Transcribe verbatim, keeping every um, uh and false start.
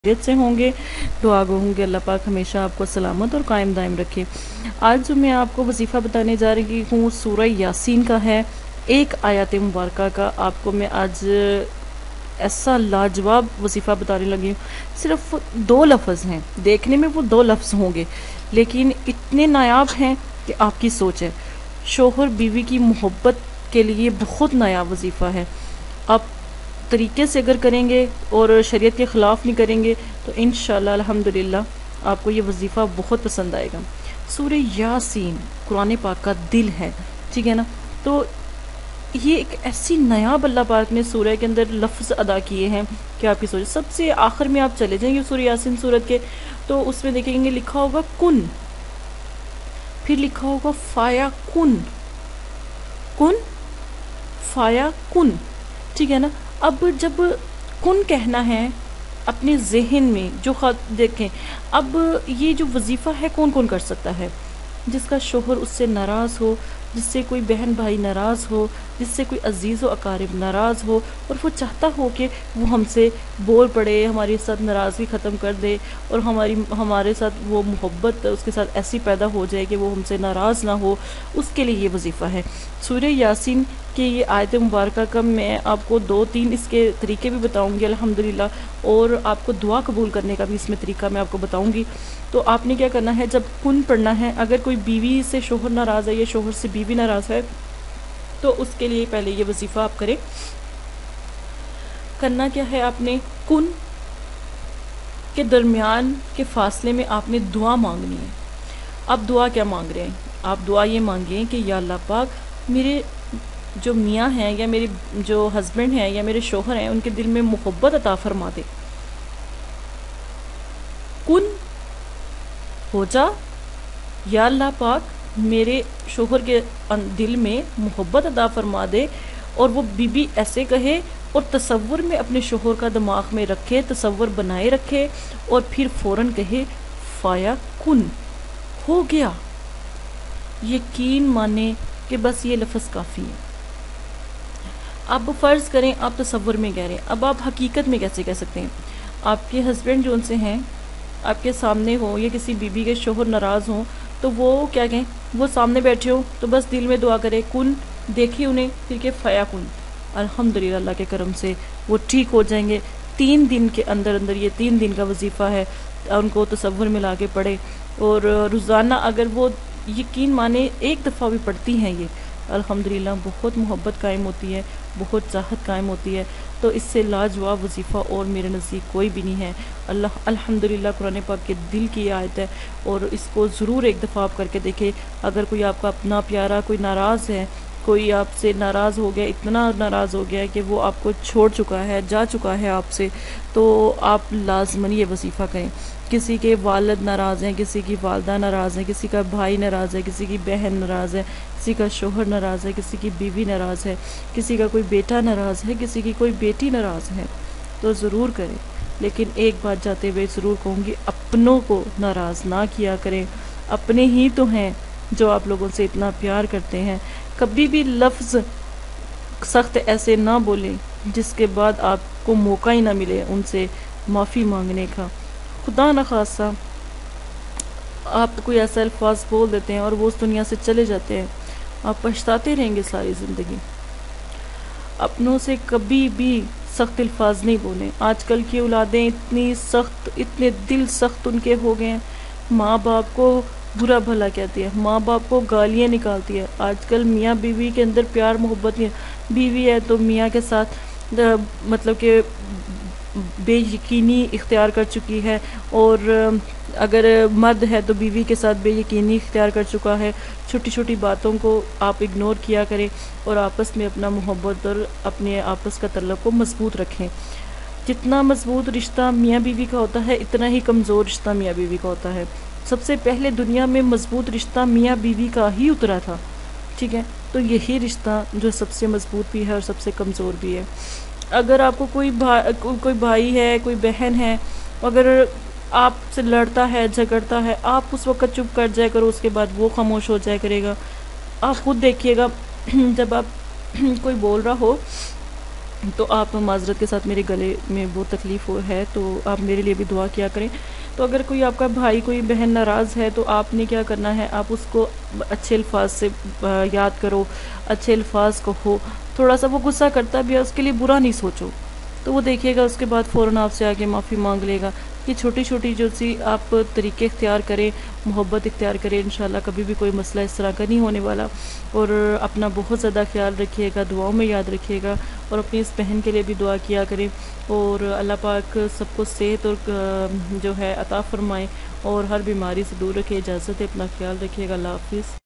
خیریت سے ہوں گے. دعا گو ہوں گے اللہ پاک ہمیشہ آپ کو سلامت اور قائم دائم رکھے. آج جو میں آپ کو وظیفہ بتانے جا رہی ہوں سورہ یاسین کا ہے. ایک آیت مبارکہ کا آپ کو میں آج ایسا لاجواب وظیفہ بتانے لگی ہوں. صرف دو لفظ ہیں، دیکھنے میں وہ دو لفظ ہوں گے لیکن اتنے نایاب ہیں کہ آپ کی سوچ ہے. شوہر بیوی کی محبت کے لیے بہت نایاب وظیفہ ہے. آپ طریقے سے اگر کریں گے اور شریعت کے خلاف نہیں کریں گے تو انشاءاللہ الحمدللہ آپ کو یہ وظیفہ بہت پسند آئے گا. سورہ یاسین قرآن پاک کا دل ہے، ٹھیک ہے نا. تو یہ ایک ایسی نایاب اللہ پاک نے سورہ کے اندر لفظ ادا کیے ہیں کہ آپ کی سوچ. سب سے آخر میں آپ چلے جائیں گے سورہ یاسین سورت کے تو اس میں دیکھیں گے لکھا ہوگا کن، پھر لکھا ہوگا فایا کن، کن فایا کن، ٹھیک ہے نا. اب جب کن کہنا ہے اپنے ذہن میں جو خط دیکھیں، اب یہ جو وظیفہ ہے کون کون کر سکتا ہے؟ جس کا شوہر اس سے ناراض ہو، جس سے کوئی بہن بھائی ناراض ہو، جس سے کوئی عزیز و اقارب ناراض ہو اور وہ چاہتا ہو کہ وہ ہم سے بول پڑے، ہمارے ساتھ ناراضگی ختم کر دے اور ہماری ہمارے ساتھ وہ محبت اس کے ساتھ ایسی پیدا ہو جائے کہ وہ ہم سے ناراض نہ ہو، اس کے لیے یہ وظیفہ ہے. سورہ یاسین کہ یہ آیت مبارکہ کا میں آپ کو دو تین اس کے طریقے بھی بتاؤں گی الحمدللہ، اور آپ کو دعا قبول کرنے کا بھی اس میں طریقہ میں آپ کو بتاؤں گی. تو آپ نے کیا کرنا ہے، جب کن پڑھنا ہے، اگر کوئی بیوی سے شوہر ناراض ہے یا شوہر سے بیوی ناراض ہے تو اس کے لیے پہلے یہ وظیفہ آپ کریں. کرنا کیا ہے، آپ نے کن کے درمیان کے فاصلے میں آپ نے دعا مانگنی ہے. آپ دعا کیا مانگ رہے ہیں؟ آپ دعا یہ مانگیں کہ یا اللہ پاک میرے جو میاں ہیں یا میرے جو ہسبینڈ ہیں یا میرے شوہر ہیں ان کے دل میں محبت عطا فرما دے. کن ہو جا یا اللہ پاک میرے شوہر کے دل میں محبت عطا فرما دے، اور وہ بی بی ایسے کہے اور تصور میں اپنے شوہر کا دماغ میں رکھے، تصور بنائے رکھے اور پھر فوراً کہے فایا کن، ہو گیا. یقین مانے کہ بس یہ لفظ کافی ہے. اب فرض کریں آپ تصور میں کہہ رہے ہیں، اب آپ حقیقت میں کیسے کہہ سکتے ہیں؟ آپ کے ہسبینڈ جو ان سے ہیں آپ کے سامنے ہوں یا کسی بی بی کے شوہر ناراض ہوں تو وہ کیا کہیں، وہ سامنے بیٹھے ہوں تو بس دل میں دعا کرے کن، دیکھیں انہیں، پھر کہ فیا کن. الحمدللہ اللہ کے کرم سے وہ ٹھیک ہو جائیں گے. تین دن کے اندر اندر یہ تین دن کا وظیفہ ہے، ان کو تصور میں لا کے پڑھے اور روزانہ اگر وہ یقین مانے ایک دفعہ بھی پڑھتی ہیں یہ الحمدللہ بہت محبت قائم ہوتی ہے، بہت چاہت قائم ہوتی ہے. تو اس سے لاجواب وظیفہ اور میرے نزدیک کوئی بھی نہیں ہے. اللہ الحمدللہ قرآن پاک کے دل کی آیت ہے اور اس کو ضرور ایک دفعہ آپ کر کے دیکھیں. اگر کوئی آپ کا اپنا پیارا کوئی ناراض ہے، کوئی آپ سے ناراض ہو گیا، اتنا ناراض ہو گیا کہ وہ آپ کو چھوڑ چکا ہے، جا چکا ہے آپ سے، تو آپ لازماً یہ وظیفہ کریں. کسی کے والد ناراض ہیں، کسی کی والدہ ناراض ہیں، کسی کا بھائی ناراض ہے، کسی کی بہن ناراض ہے، کسی کا شوہر ناراض ہے، کسی کی بیوی ناراض ہے، کسی کا کوئی بیٹا ناراض ہے، کسی کی کوئی بیٹی ناراض ہے، تو ضرور کریں. لیکن ایک بات جاتے ہوئے ضرور کہوں گی، اپنوں کو ناراض نہ کیا کریں. اپنے ہی تو ہیں جو آپ لوگوں سے اتنا پیار کرتے ہیں. کبھی بھی لفظ سخت ایسے نہ بولیں جس کے بعد آپ کو موقع ہی نہ ملے ان سے معافی مانگنے کا. خدا نخواستہ آپ کوئی ایسا الفاظ بول دیتے ہیں اور وہ اس دنیا سے چلے جاتے ہیں، آپ پچھتاتے رہیں گے ساری زندگی. اپنوں سے کبھی بھی سخت الفاظ نہیں بولیں. آج کل کی اولادیں اتنی سخت، اتنے دل سخت ان کے ہو گئے ہیں، ماں باپ کو برا بھلا کہتی ہے، ماں باپ کو گالیاں نکالتی ہے. آج کل میاں بیوی کے اندر پیار محبت نہیں ہے. بیوی ہے تو میاں کے ساتھ مطلب کہ بے یقینی اختیار کر چکی ہے، اور اگر مرد ہے تو بیوی کے ساتھ بے یقینی اختیار کر چکا ہے. چھوٹی چھوٹی باتوں کو آپ اگنور کیا کریں اور آپس میں اپنا محبت اور اپنے آپس کا تعلق کو مضبوط رکھیں. جتنا مضبوط رشتہ میاں بیوی کا ہوتا ہے اتنا ہی کمزور رشتہ میاں بیوی کا ہوتا ہے. سب سے پہلے دنیا میں مضبوط رشتہ میاں بیوی کا ہی اترا تھا، ٹھیک ہے. تو یہی رشتہ جو سب سے مضبوط بھی ہے اور سب سے کمزور بھی ہے. اگر آپ کو کوئی بھائی کوئی بھائی ہے، کوئی بہن ہے، اگر آپ سے لڑتا ہے، جھگڑتا ہے، آپ اس وقت چپ کر جائے کرو، اس کے بعد وہ خاموش ہو جائے کرے گا. آپ خود دیکھیے گا جب آپ کوئی بول رہا ہو تو آپ معذرت کے ساتھ میرے گلے میں بہت تکلیف ہو ہے، تو آپ میرے لیے بھی دعا کیا کریں۔ تو اگر کوئی آپ کا بھائی کوئی بہن ناراض ہے تو آپ نے کیا کرنا ہے، آپ اس کو اچھے الفاظ سے یاد کرو، اچھے الفاظ کہو، تھوڑا سا وہ غصہ کرتا بھی ہے اس کے لیے برا نہیں سوچو، تو وہ دیکھیے گا اس کے بعد فوراً آپ سے آگے معافی مانگ لے گا۔ یہ چھوٹی چھوٹی جو سی آپ طریقے اختیار کریں، محبت اختیار کریں، انشاءاللہ کبھی بھی کوئی مسئلہ اس طرح کا نہیں ہونے والا۔ اور اپنا بہت زیادہ خیال رکھیے گا، دعاؤں میں یاد رکھیے گا، اور اپنی اس بہن کے لیے بھی دعا کیا کریں، اور اللہ پاک سب کو صحت اور جو ہے عطا فرمائیں، اور ہر بیماری سے دور رکھے۔ اجازت ہے، اپنا خیال رکھیے گا، اللہ حافظ۔